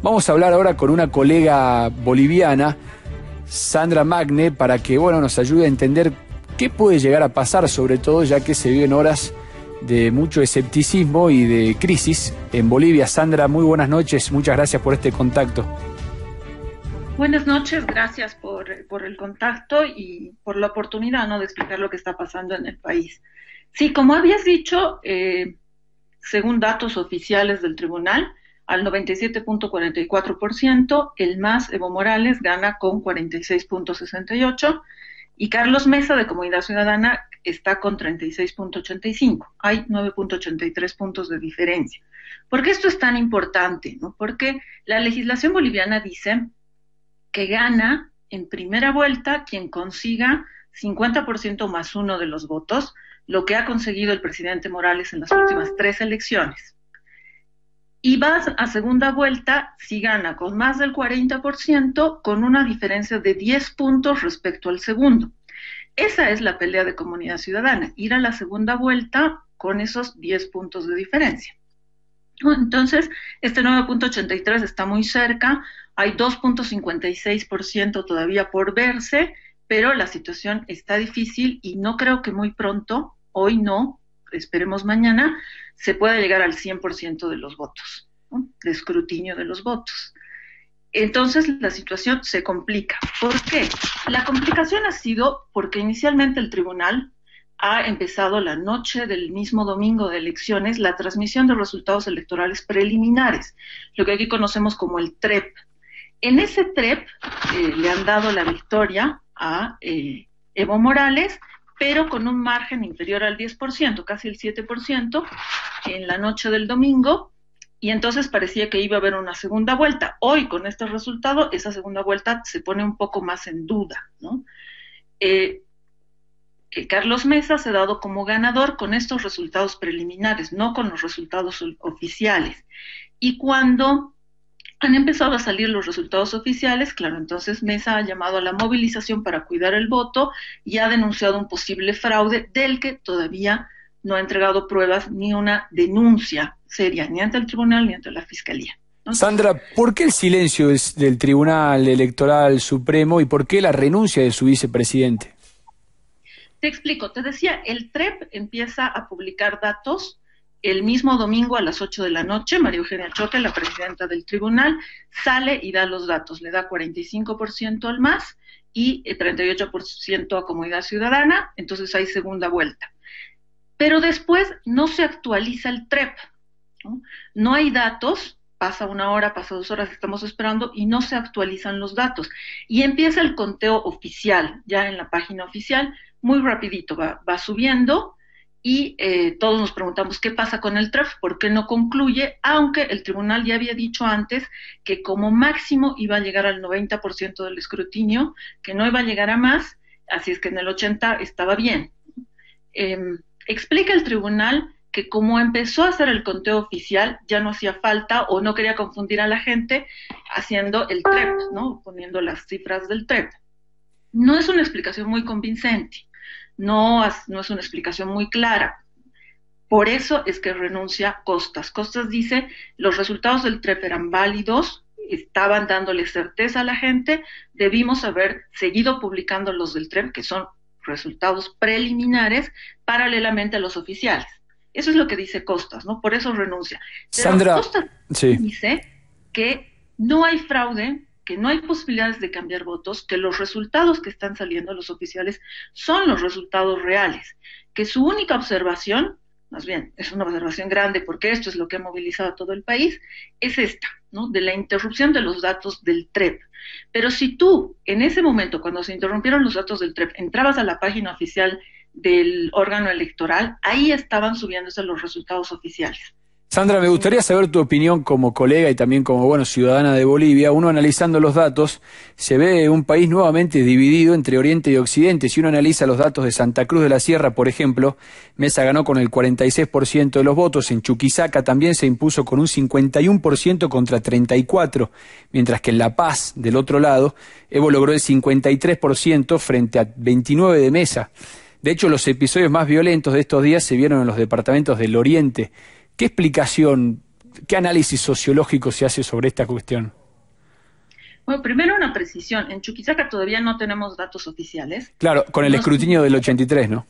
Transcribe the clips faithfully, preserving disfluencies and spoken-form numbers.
Vamos a hablar ahora con una colega boliviana, Sandra Magne, para que bueno, nos ayude a entender qué puede llegar a pasar, sobre todo ya que se viven horas de mucho escepticismo y de crisis en Bolivia. Sandra, muy buenas noches, muchas gracias por este contacto. Buenas noches, gracias por, por el contacto y por la oportunidad, ¿no?, de explicar lo que está pasando en el país. Sí, como habías dicho, eh, según datos oficiales del tribunal, al noventa y siete punto cuarenta y cuatro por ciento, el M A S Evo Morales gana con cuarenta y seis punto sesenta y ocho por ciento y Carlos Mesa de Comunidad Ciudadana está con treinta y seis punto ochenta y cinco por ciento. Hay nueve punto ochenta y tres puntos de diferencia. ¿Por qué esto es tan importante, no? Porque la legislación boliviana dice que gana en primera vuelta quien consiga cincuenta por ciento más uno de los votos, lo que ha conseguido el presidente Morales en las últimas tres elecciones. Y va a segunda vuelta si gana con más del cuarenta por ciento, con una diferencia de diez puntos respecto al segundo. Esa es la pelea de Comunidad Ciudadana, ir a la segunda vuelta con esos diez puntos de diferencia. Entonces, este nueve punto ochenta y tres está muy cerca, hay dos punto cincuenta y seis por ciento todavía por verse, pero la situación está difícil y no creo que muy pronto, hoy no, esperemos mañana, se pueda llegar al cien por ciento de los votos, ¿no?, de escrutinio de los votos. Entonces la situación se complica. ¿Por qué? La complicación ha sido porque inicialmente el tribunal ha empezado la noche del mismo domingo de elecciones la transmisión de resultados electorales preliminares, lo que aquí conocemos como el T R E P. En ese T R E P eh, le han dado la victoria a eh, Evo Morales, pero con un margen inferior al diez por ciento, casi el siete por ciento, en la noche del domingo, y entonces parecía que iba a haber una segunda vuelta. Hoy, con este resultado, esa segunda vuelta se pone un poco más en duda, ¿no? Eh, eh, Carlos Mesa se ha dado como ganador con estos resultados preliminares, no con los resultados oficiales. Y cuando han empezado a salir los resultados oficiales, claro, entonces Mesa ha llamado a la movilización para cuidar el voto y ha denunciado un posible fraude del que todavía no ha entregado pruebas ni una denuncia seria, ni ante el tribunal ni ante la fiscalía, ¿no? Sandra, ¿por qué el silencio es del Tribunal Electoral Supremo y por qué la renuncia de su vicepresidente? Te explico, te decía, el T R E P empieza a publicar datos el mismo domingo a las ocho de la noche. María Eugenia Choque, la presidenta del tribunal, sale y da los datos, le da cuarenta y cinco por ciento al M A S y treinta y ocho por ciento a Comunidad Ciudadana, entonces hay segunda vuelta. Pero después no se actualiza el T R E P, ¿no? No hay datos, pasa una hora, pasa dos horas, estamos esperando y no se actualizan los datos. Y empieza el conteo oficial, ya en la página oficial, muy rapidito, va, va subiendo. Y eh, todos nos preguntamos qué pasa con el T R E P, por qué no concluye, aunque el tribunal ya había dicho antes que como máximo iba a llegar al noventa por ciento del escrutinio, que no iba a llegar a más, así es que en el ochenta por ciento estaba bien. Eh, explica el tribunal que como empezó a hacer el conteo oficial, ya no hacía falta o no quería confundir a la gente haciendo el T R E P, ¿no?, poniendo las cifras del T R E P. No es una explicación muy convincente. No, no es una explicación muy clara. Por eso es que renuncia Costas. Costas dice, los resultados del T R E P eran válidos, estaban dándole certeza a la gente, debimos haber seguido publicando los del T R E P, que son resultados preliminares, paralelamente a los oficiales. Eso es lo que dice Costas, ¿no? Por eso renuncia. Pero Sandra, Costas sí. dice que no hay fraude, que no hay posibilidades de cambiar votos, que los resultados que están saliendo, los oficiales, son los resultados reales, que su única observación, más bien, es una observación grande porque esto es lo que ha movilizado a todo el país, es esta, ¿no?, de la interrupción de los datos del T R E P. Pero si tú, en ese momento, cuando se interrumpieron los datos del T R E P, entrabas a la página oficial del órgano electoral, ahí estaban subiéndose los resultados oficiales. Sandra, me gustaría saber tu opinión como colega y también como bueno ciudadana de Bolivia. Uno analizando los datos, se ve un país nuevamente dividido entre Oriente y Occidente. Si uno analiza los datos de Santa Cruz de la Sierra, por ejemplo, Mesa ganó con el cuarenta y seis por ciento de los votos. En Chuquisaca también se impuso con un cincuenta y uno por ciento contra treinta y cuatro por ciento, mientras que en La Paz, del otro lado, Evo logró el cincuenta y tres por ciento frente a veintinueve por ciento de Mesa. De hecho, los episodios más violentos de estos días se vieron en los departamentos del Oriente. ¿Qué explicación ¿qué análisis sociológico se hace sobre esta cuestión? Bueno, primero una precisión. En Chuquisaca todavía no tenemos datos oficiales. Claro, con el no escrutinio del ochenta y tres, ¿no?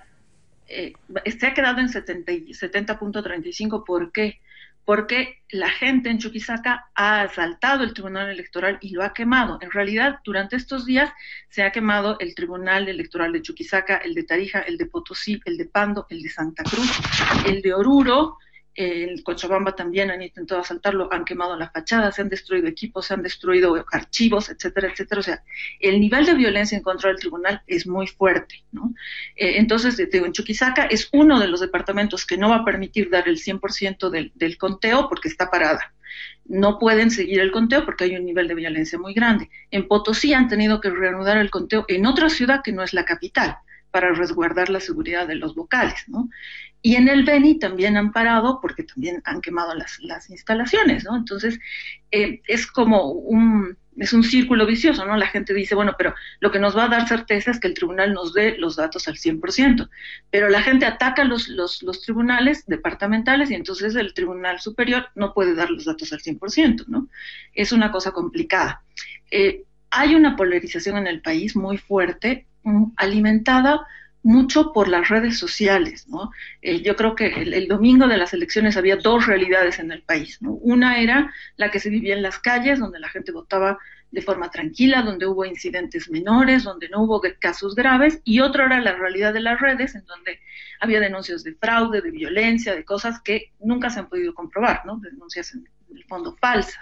Eh, se ha quedado en setenta punto treinta y cinco. ¿Por qué? Porque la gente en Chuquisaca ha asaltado el Tribunal Electoral y lo ha quemado. En realidad, durante estos días se ha quemado el Tribunal Electoral de Chuquisaca, el de Tarija, el de Potosí, el de Pando, el de Santa Cruz, el de Oruro, el Cochabamba también han intentado asaltarlo, han quemado la fachada, se han destruido equipos, se han destruido archivos, etcétera, etcétera. O sea, el nivel de violencia en contra del tribunal es muy fuerte, ¿no? Eh, entonces, digo, en Chuquisaca es uno de los departamentos que no va a permitir dar el cien por ciento del, del conteo porque está parada. No pueden seguir el conteo porque hay un nivel de violencia muy grande. En Potosí han tenido que reanudar el conteo en otra ciudad que no es la capital, para resguardar la seguridad de los vocales, ¿no? Y en el Beni también han parado porque también han quemado las, las instalaciones, ¿no? Entonces, eh, es como un, es un círculo vicioso, ¿no? La gente dice, bueno, pero lo que nos va a dar certeza es que el tribunal nos dé los datos al cien por ciento, pero la gente ataca los, los, los tribunales departamentales y entonces el tribunal superior no puede dar los datos al cien por ciento, ¿no? Es una cosa complicada. Eh, hay una polarización en el país muy fuerte, alimentada mucho por las redes sociales, ¿no? Eh, yo creo que el, el domingo de las elecciones había dos realidades en el país, ¿no? Una era la que se vivía en las calles, donde la gente votaba de forma tranquila, donde hubo incidentes menores, donde no hubo casos graves, y otra era la realidad de las redes, en donde había denuncias de fraude, de violencia, de cosas que nunca se han podido comprobar, ¿no? Denuncias en el fondo falsas.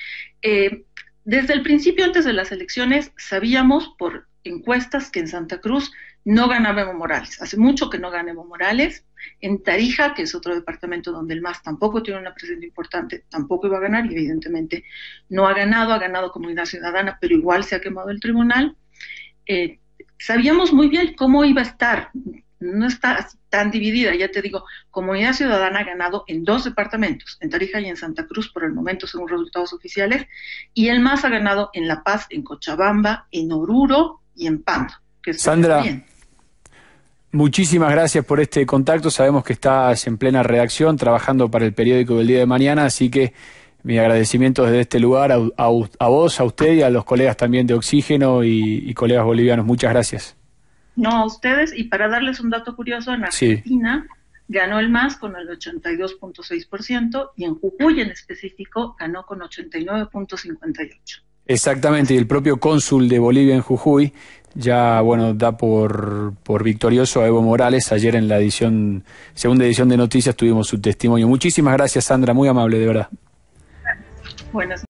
Eh, desde el principio, antes de las elecciones, sabíamos por encuestas que en Santa Cruz no ganaba Evo Morales. Hace mucho que no gana Evo Morales. En Tarija, que es otro departamento donde el M A S tampoco tiene una presencia importante, tampoco iba a ganar y evidentemente no ha ganado, ha ganado Comunidad Ciudadana, pero igual se ha quemado el tribunal. Eh, sabíamos muy bien cómo iba a estar, no está tan dividida, ya te digo, Comunidad Ciudadana ha ganado en dos departamentos, en Tarija y en Santa Cruz por el momento según resultados oficiales, y el M A S ha ganado en La Paz, en Cochabamba, en Oruro y en Pando. Que Sandra, bien. Muchísimas gracias por este contacto. Sabemos que estás en plena redacción, trabajando para el periódico del día de mañana, así que mi agradecimiento desde este lugar a, a, a vos, a usted y a los colegas también de Oxígeno y, y colegas bolivianos. Muchas gracias. No, a ustedes, y para darles un dato curioso, en Argentina sí. ganó el M A S con el ochenta y dos punto seis por ciento y en Jujuy en específico ganó con ochenta y nueve punto cincuenta y ocho por ciento. Exactamente, y el propio cónsul de Bolivia en Jujuy ya, bueno, da por, por victorioso a Evo Morales. Ayer en la edición, segunda edición de Noticias tuvimos su testimonio. Muchísimas gracias, Sandra, muy amable, de verdad. Buenas